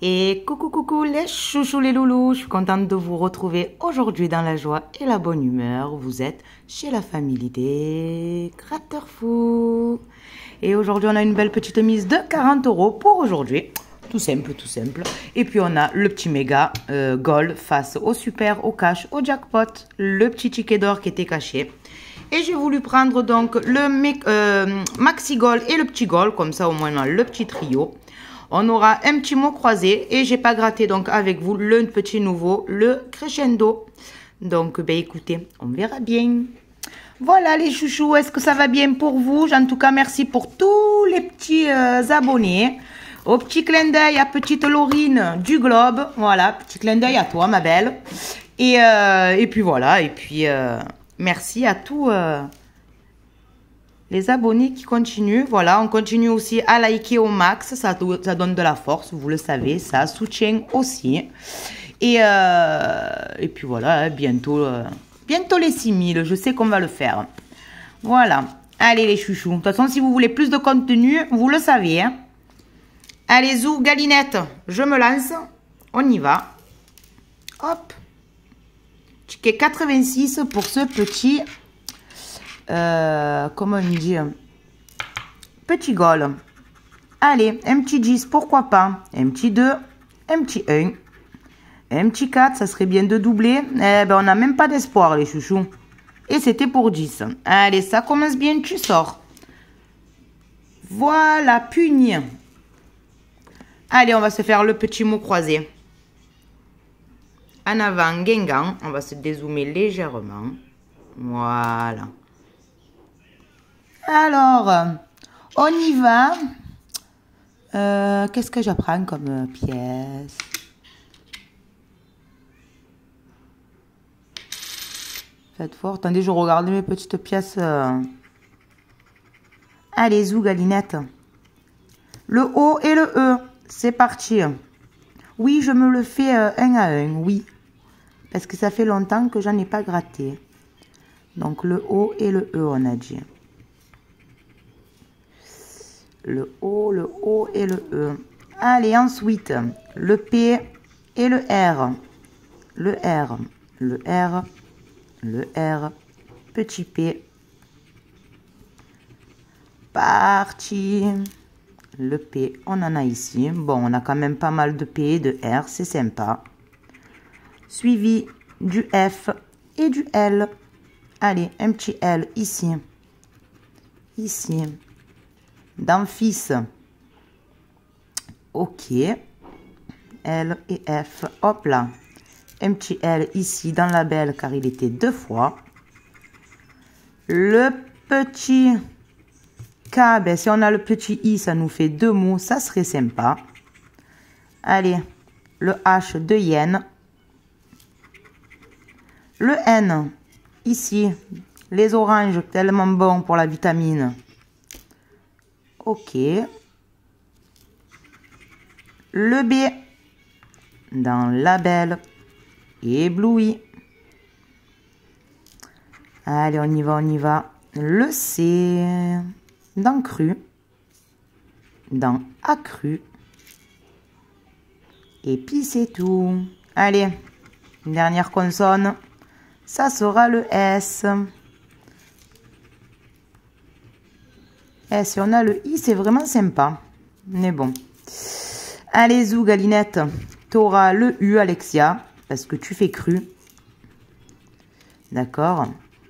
Et coucou les chouchous les loulous, je suis contente de vous retrouver aujourd'hui dans la joie et la bonne humeur. Vous êtes chez la famille des Gratteurs Fous. Et aujourd'hui on a une belle petite mise de 40 € pour aujourd'hui. Tout simple, tout simple. Et puis on a le petit méga gold face au super, au cash, au jackpot. Le petit ticket d'or qui était caché. Et j'ai voulu prendre donc le maxi gold et le petit gold. Comme ça au moins on a le petit trio. On aura un petit mot croisé et j'ai pas gratté donc avec vous le petit nouveau, le crescendo. Donc ben écoutez, on verra bien. Voilà les chouchous, est-ce que ça va bien pour vous? En tout cas, merci pour tous les petits abonnés. Au petit clin d'œil à petite Laurine du Globe. Voilà, petit clin d'œil à toi ma belle. Et puis voilà, et puis merci à tous les abonnés qui continuent. Voilà, on continue aussi à liker au max. Ça donne de la force, vous le savez. Ça soutient aussi. Et puis voilà, bientôt les 6000. Je sais qu'on va le faire. Voilà. Allez les chouchous. De toute façon, si vous voulez plus de contenu, vous le savez. Hein. Allez, zou, galinette. Je me lance. On y va. Hop. Ticket 86 pour ce petit... comment on dit, petit goal. Allez, un petit 10, pourquoi pas. Un petit 2, un petit 1, un petit 4, ça serait bien de doubler. Eh ben, on n'a même pas d'espoir, les chouchous. Et c'était pour 10. Allez, ça commence bien, tu sors. Voilà, puni. Allez, on va se faire le petit mot croisé. En avant, Guingamp. On va se dézoomer légèrement. Voilà. Alors, on y va. Qu'est-ce que j'apprends comme pièce? Faites fort. Attendez, je regarde mes petites pièces. Allez, zou, galinette. Le O et le E. C'est parti. Oui, je me le fais un à un. Oui. Parce que ça fait longtemps que j'en ai pas gratté. Donc, le O et le E, on a dit. Le O et le E. Allez, ensuite, le P et le R. Le R, le R, le R, petit P. Parti. Le P, on en a ici. Bon, on a quand même pas mal de P et de R, c'est sympa. Suivi du F et du L. Allez, un petit L ici. Ici. Dans fils. Ok. L et F. Hop là. Un petit L ici dans la belle car il était 2 fois. Le petit K. Ben, si on a le petit I, ça nous fait 2 mots. Ça serait sympa. Allez. Le H de yen. Le N. Ici. Les oranges tellement bons pour la vitamine. Ok. Le B dans label ébloui. Allez, on y va, on y va. Le C dans cru, dans accru. Et puis c'est tout. Allez, une dernière consonne. Ça sera le S. Eh, si on a le I, c'est vraiment sympa. Mais bon. Allez, zou, galinette. Tu auras le U, Alexia. Parce que tu fais cru. D'accord.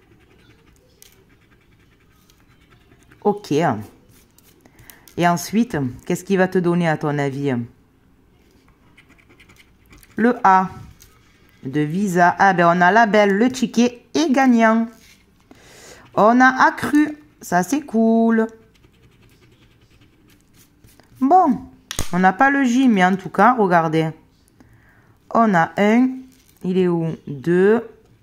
Ok. Et ensuite, qu'est-ce qui va te donner à ton avis? Le A. De Visa. Ah ben, on a label, le ticket et gagnant. On a accru. Ça, c'est cool. Bon, on n'a pas le J, mais en tout cas, regardez. On a 1, il est où? 2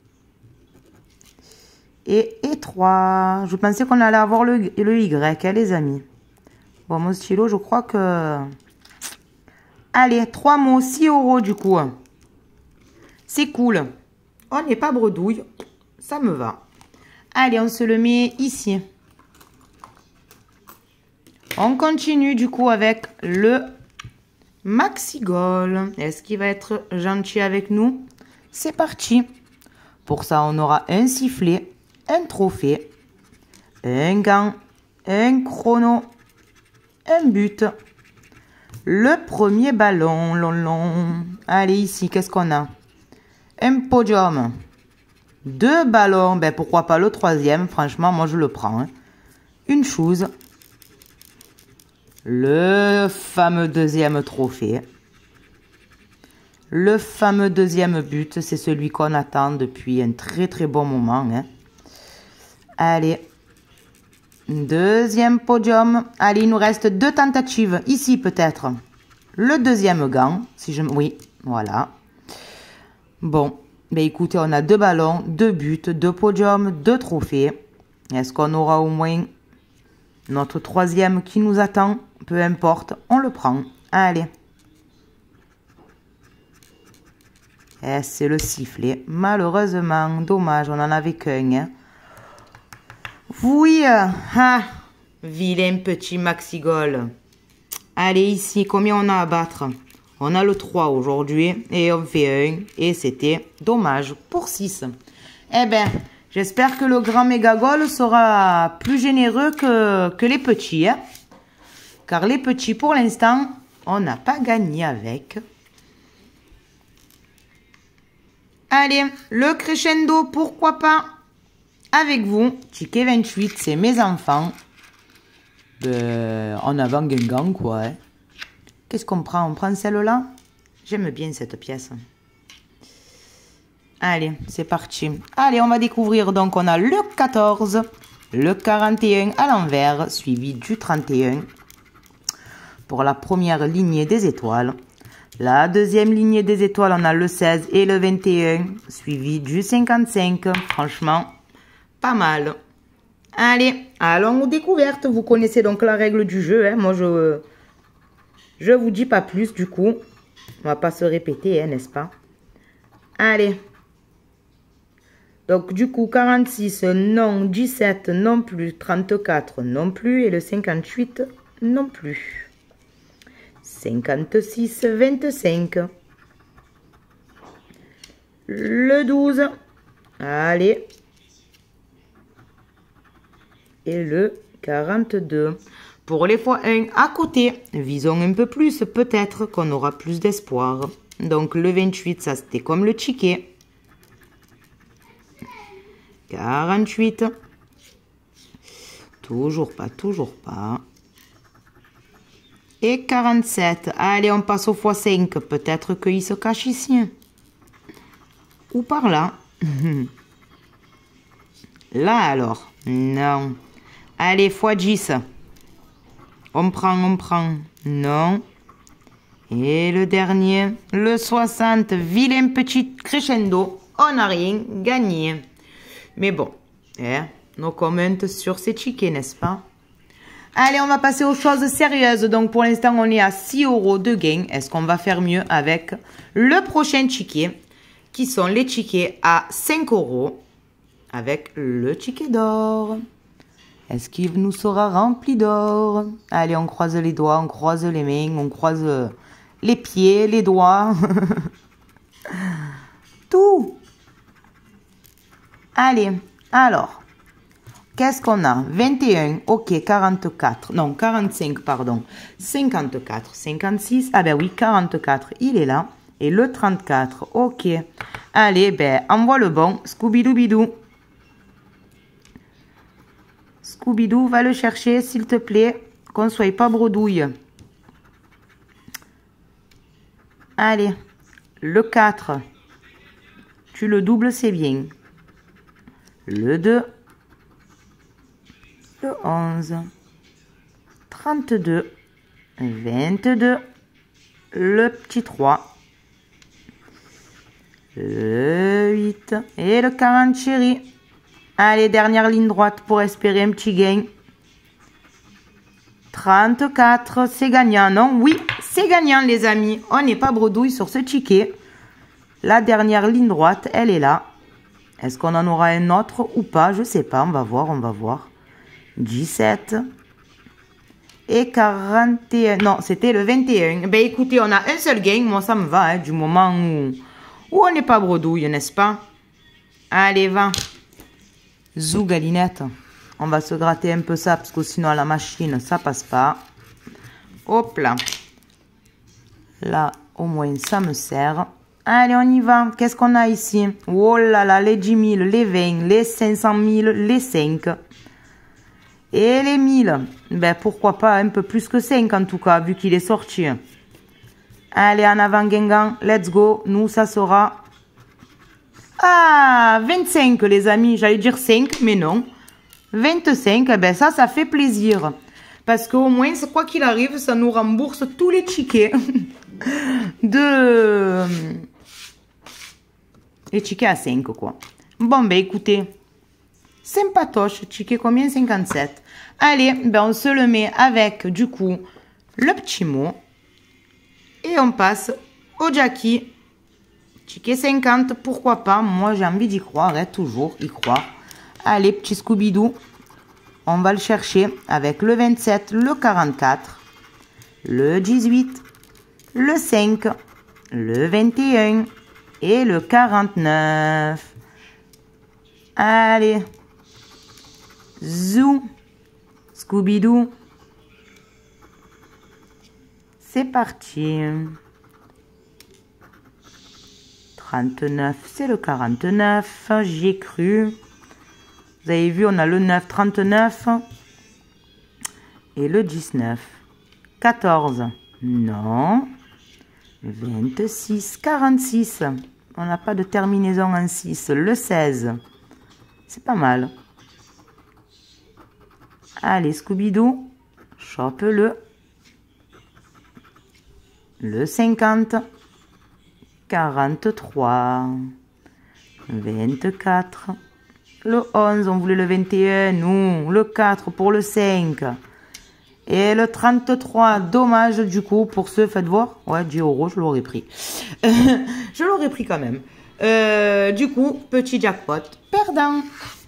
et 3. Je pensais qu'on allait avoir le Y, hein, les amis. Bon, mon stylo, je crois que... Allez, 3 mots, 6 € du coup. C'est cool. On n'est pas bredouille. Ça me va. Allez, on se le met ici. On continue du coup avec le Maxigol. Est-ce qu'il va être gentil avec nous? C'est parti. Pour ça, on aura un sifflet, un trophée, un gant, un chrono, un but. Le premier ballon, long. Allez, ici, qu'est-ce qu'on a? Un podium. 2 ballons, ben pourquoi pas le troisième? Franchement, moi je le prends. Hein. Une chose. Le fameux deuxième trophée. Le fameux deuxième but, c'est celui qu'on attend depuis un très bon moment. Hein. Allez. Deuxième podium. Allez, il nous reste 2 tentatives. Ici peut-être. Le deuxième gant. Si je... Oui, voilà. Bon. Ben écoutez, on a 2 ballons, 2 buts, 2 podiums, 2 trophées. Est-ce qu'on aura au moins notre troisième qui nous attend? Peu importe, on le prend. Allez. Eh, c'est le sifflet. Malheureusement, dommage, on n'en avait qu'un. Hein. Oui, vilain petit Maxigol. Allez, ici, combien on a à battre? On a le 3 aujourd'hui et on fait 1 et c'était dommage pour 6. Eh ben, j'espère que le grand Mégagol sera plus généreux que les petits. Hein? Car les petits, pour l'instant, on n'a pas gagné avec. Allez, le crescendo, pourquoi pas? Avec vous, ticket 28, c'est mes enfants. En avant Guingamp, quoi. Hein? Qu'est-ce qu'on prend? On prend celle-là? J'aime bien cette pièce. Allez, c'est parti. Allez, on va découvrir. Donc, on a le 14, le 41 à l'envers, suivi du 31. Pour la première lignée des étoiles. La deuxième lignée des étoiles, on a le 16 et le 21, suivi du 55. Franchement, pas mal. Allez, allons aux découvertes. Vous connaissez donc la règle du jeu. Hein. Moi, je vous dis pas plus, du coup. On va pas se répéter, hein, n'est-ce pas? Allez. Donc, du coup, 46, non. 17, non plus. 34, non plus. Et le 58, non plus. 56, 25. Le 12. Allez. Et le 42. Pour les fois 1 à côté, visons un peu plus, peut-être qu'on aura plus d'espoir. Donc le 28, ça c'était comme le ticket. 48. Toujours pas, toujours pas. Et 47. Allez, on passe au x5. Peut-être qu'il se cache ici. Ou par là. Là alors. Non. Allez, x10. On prend. Non. Et le dernier, le 60. Vilain petit crescendo. On n'a rien gagné. Mais bon, nos commentaires sur ces tickets, n'est-ce pas? Allez, on va passer aux choses sérieuses. Donc, pour l'instant, on est à 6 € de gain. Est-ce qu'on va faire mieux avec le prochain ticket, qui sont les tickets à 5 € avec le ticket d'or? Est-ce qu'il nous sera rempli d'or? Allez, on croise les doigts, on croise les mains, on croise les pieds, les doigts. Tout. Allez, alors, qu'est-ce qu'on a? 21, ok, 44, non, 45, pardon, 54, 56, ah ben oui, 44, il est là. Et le 34, ok. Allez, ben, envoie le bon, Scooby-Doo-Bidou. Scooby-Doo, va le chercher, s'il te plaît, qu'on ne soit pas bredouille. Allez, le 4, tu le doubles, c'est bien. Le 2, le 11, 32, 22, le petit 3, le 8 et le 40 chéri. Allez, dernière ligne droite pour espérer un petit gain. 34, c'est gagnant, non? Oui, c'est gagnant, les amis. On n'est pas bredouille sur ce ticket. La dernière ligne droite, elle est là. Est-ce qu'on en aura un autre ou pas? Je sais pas, on va voir, on va voir. 17. et 41. Non, c'était le 21. Ben écoutez, on a un seul gain. Moi, ça me va, hein, du moment où on n'est pas bredouille, n'est-ce pas? Allez, va. Zou, galinette. On va se gratter un peu ça, parce que sinon, à la machine, ça passe pas. Hop là. Là, au moins, ça me sert. Allez, on y va. Qu'est-ce qu'on a ici? Oh là là, les 10 000, les 20, les 500 000, les 5. Et les 1000. Ben, pourquoi pas un peu plus que 5 en tout cas, vu qu'il est sorti. Allez, en avant, Guingamp. Let's go. Nous, ça sera... Ah, 25, les amis. J'allais dire 5, mais non. 25, ben ça fait plaisir. Parce qu'au moins, quoi qu'il arrive, ça nous rembourse tous les tickets. Les tickets à 5, quoi. Bon, ben écoutez. Sympatoche. Ticket combien? 57. Allez, ben on se le met avec, du coup, le petit mot. Et on passe au Jackie. Ticket 50, pourquoi pas? Moi, j'ai envie d'y croire, hein, toujours y croire. Allez, petit Scooby-Doo. On va le chercher avec le 27, le 44, le 18, le 5, le 21 et le 49. Allez. Zou. Scooby-Doo. C'est parti. 39, c'est le 49. J'y ai cru. Vous avez vu, on a le 9, 39. Et le 19. 14. Non. 26, 46. On n'a pas de terminaison en 6. Le 16. C'est pas mal. Allez, Scooby-Doo. Chope-le. Le 50. 43. 24. Le 11, on voulait le 21, nous. Le 4 pour le 5. Et le 33, dommage du coup pour ce, faites voir. Ouais, 10 €, je l'aurais pris. Je l'aurais pris quand même. Du coup, petit jackpot perdant.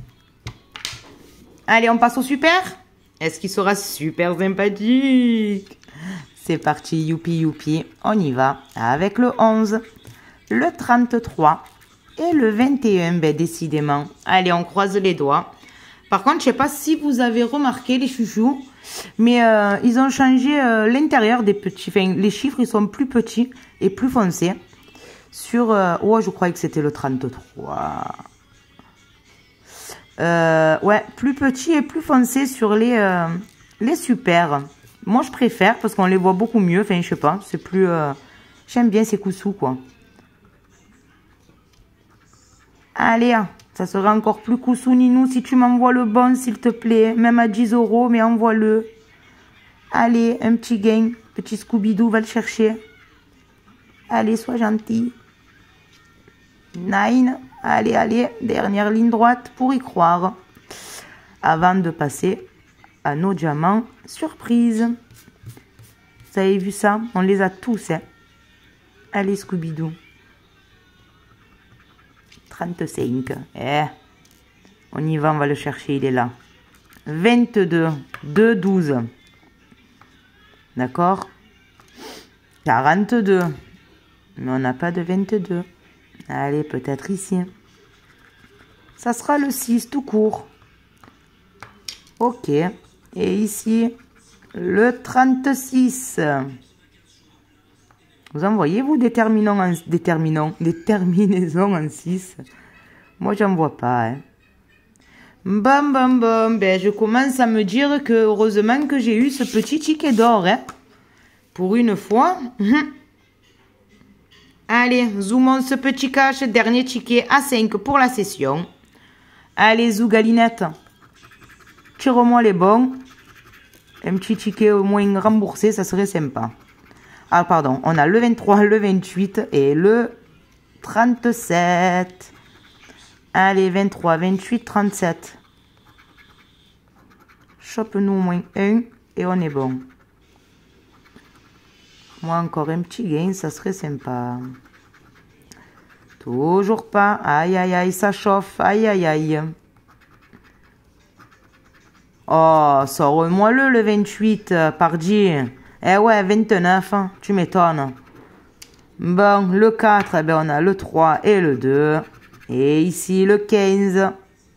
Allez, on passe au super. Est-ce qu'il sera super sympathique? C'est parti, youpi youpi. On y va avec le 11, le 33 et le 21. Ben, décidément. Allez, on croise les doigts. Par contre, je sais pas si vous avez remarqué les chouchous, mais ils ont changé l'intérieur des petits. Enfin, les chiffres, ils sont plus petits et plus foncés. Sur... oh, je croyais que c'était le 33. Ouais, plus petit et plus foncé sur les super. Moi, je préfère parce qu'on les voit beaucoup mieux. Enfin, je sais pas, c'est plus... J'aime bien ces coussous, quoi. Allez, ça sera encore plus coussou, Ninou, si tu m'envoies le bon, s'il te plaît. Même à 10 €, mais envoie-le. Allez, un petit gain. Petit Scooby-Doo va le chercher. Allez, sois gentil. 9. Allez, allez, dernière ligne droite pour y croire. Avant de passer à nos diamants surprise. Vous avez vu ça? On les a tous, hein. Allez, Scooby-Doo. 35. On y va, on va le chercher, il est là. 22. 2, 12. D'accord? 42. Mais on n'a pas de 22. Allez, peut-être ici. Ça sera le 6 tout court. Ok. Et ici, le 36. Vous en voyez, vous, des terminaisons en 6. Moi, j'en vois pas. Hein. Bam, bam, bam. Ben, je commence à me dire que heureusement que j'ai eu ce petit ticket d'or. Hein. Pour une fois. Allez, zoomons ce petit cash. Dernier ticket à 5 pour la session. Allez, zou, galinette. Tire-moi les bons. Un petit ticket au moins remboursé, ça serait sympa. Ah, pardon, on a le 23, le 28 et le 37. Allez, 23, 28, 37. Chope-nous au moins un et on est bon. Moi, encore un petit gain, ça serait sympa. Toujours pas. Aïe, aïe, aïe, ça chauffe. Aïe, aïe, aïe. Oh, sors-moi le 28, pardi. Eh ouais, 29, hein, tu m'étonnes. Bon, le 4, eh ben on a le 3 et le 2. Et ici, le 15.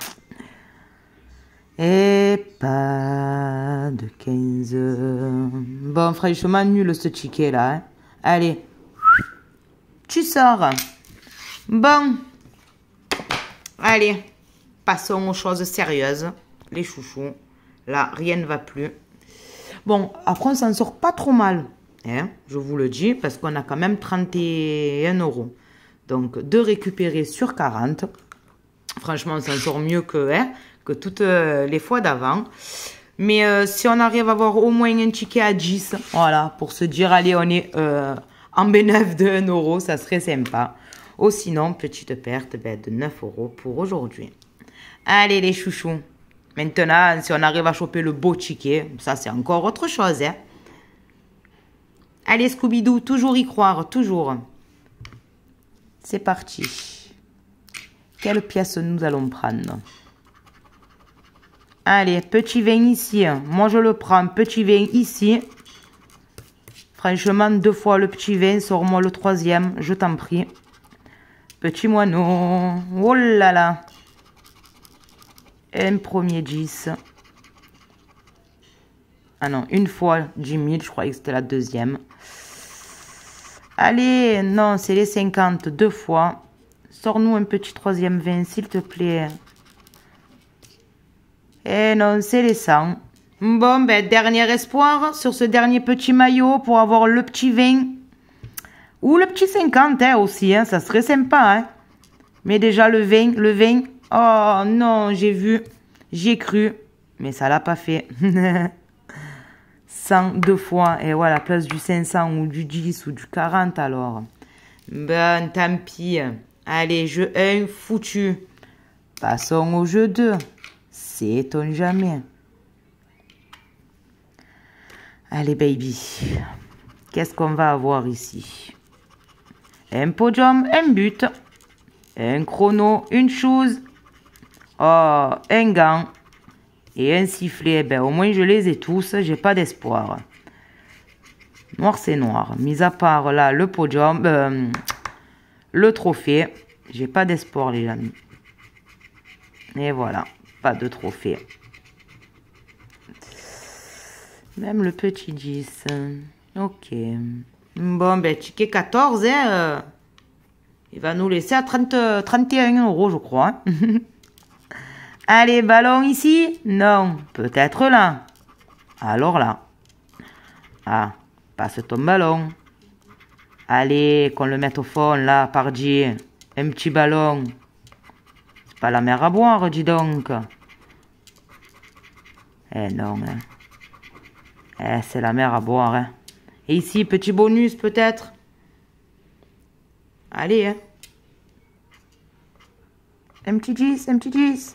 Et pas de 15. Bon, franchement, nul ce ticket là. Hein. Allez, tu sors. Bon. Allez, passons aux choses sérieuses. Les chouchous. Là, rien ne va plus. Bon, après, on s'en sort pas trop mal. Hein, je vous le dis, parce qu'on a quand même 31 €. Donc, de récupérer sur 40. Franchement, on s'en sort mieux que toutes les fois d'avant. Mais si on arrive à avoir au moins un ticket à 10, voilà, pour se dire, allez, on est en bénéfice de 1 €, ça serait sympa. Ou sinon, petite perte de 9 € pour aujourd'hui. Allez, les chouchous. Maintenant, si on arrive à choper le beau ticket, ça, c'est encore autre chose. Hein. Allez, Scooby-Doo, toujours y croire, toujours. C'est parti. Quelle pièce nous allons prendre? Allez, petit 20 ici. Moi, je le prends. Petit 20 ici. Franchement, 2 fois le petit 20. Sors-moi le 3e, je t'en prie. Petit moineau. Oh là là. Un premier 10. Ah non, une fois 10 000. Je croyais que c'était la deuxième. Allez, non, c'est les 50. 2 fois. Sors-nous un petit 3e 20, s'il te plaît. Eh non, c'est les 100. Bon, ben, dernier espoir sur ce dernier petit maillot pour avoir le petit 20. Ou le petit 50, hein, aussi, hein, ça serait sympa, hein. Mais déjà, le 20. Oh, non, j'ai vu. J'y ai cru. Mais ça l'a pas fait. 100 2 fois. Et voilà, à la place du 500 ou du 10 ou du 40, alors. Bon, tant pis. Allez, jeu 1, foutu. Passons au jeu 2. Sait-on jamais. Allez, baby. Qu'est-ce qu'on va avoir ici? Un podium, un but. Un chrono, une chose. Oh, un gant. Et un sifflet. Ben, au moins, je les ai tous. J'ai pas d'espoir. Noir, c'est noir. Mis à part, là, le podium. Le trophée. J'ai pas d'espoir, les amis. Et voilà. Pas de trophée. Même le petit 10. Ok. Bon, ben, ticket 14, hein. Il va nous laisser à 31 €, je crois. Hein. Allez, ballon ici? Non. Peut-être là. Alors là. Ah, passe ton ballon. Allez, qu'on le mette au fond, là, pardi. Un petit ballon. C'est pas la mer à boire, dis donc. Eh non, hein. Eh, c'est la mer à boire, hein. Et ici, petit bonus, peut-être. Allez, hein. Un petit 10, un petit 10.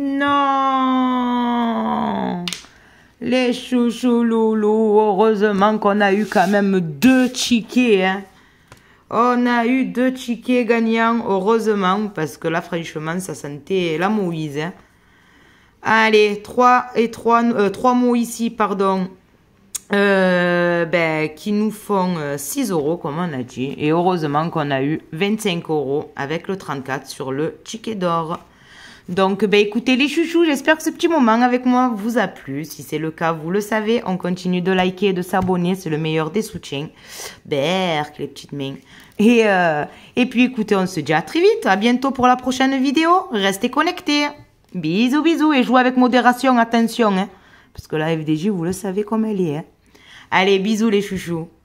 Non. Les chouchous loulous. Heureusement qu'on a eu quand même 2 tickets, hein. On a eu 2 tickets gagnants, heureusement, parce que là, franchement, ça sentait la Moïse, hein. Allez, 3 mots ici, pardon. Qui nous font 6 € comme on a dit. Et heureusement qu'on a eu 25 € avec le 34 sur le ticket d'or. Donc, écoutez les chouchous, j'espère que ce petit moment avec moi vous a plu. Si c'est le cas, vous le savez, on continue de liker et de s'abonner. C'est le meilleur des soutiens. Berk, les petites mains. Et puis, écoutez, on se dit à très vite. À bientôt pour la prochaine vidéo. Restez connectés. Bisous, bisous. Et jouez avec modération, attention. Hein, parce que la FDJ, vous le savez comme elle est. Hein. Allez, bisous les chouchous.